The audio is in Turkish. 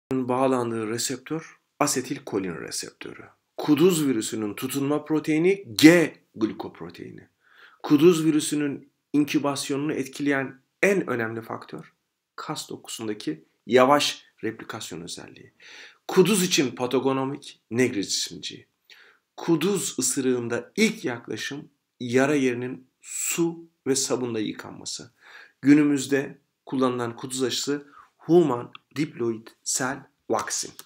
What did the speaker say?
bağlandığı reseptör asetilkolin reseptörü. Kuduz virüsünün tutunma proteini G glikoproteini. Kuduz virüsünün inkübasyonunu etkileyen en önemli faktör kas dokusundaki yavaş replikasyon özelliği. Kuduz için patogenomik neglisizmci. Kuduz ısırığında ilk yaklaşım yara yerinin su ve sabunla yıkanması. Günümüzde kullanılan kuduz aşısı Human Diploid Cell Vaccine.